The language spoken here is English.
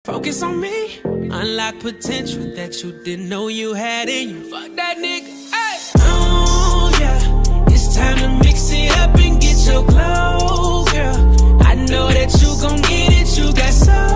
Focus on me, unlock potential that you didn't know you had in you. Fuck that nigga, hey. Oh yeah, it's time to mix it up and get your glow, girl. I know that you gon' get it, you got so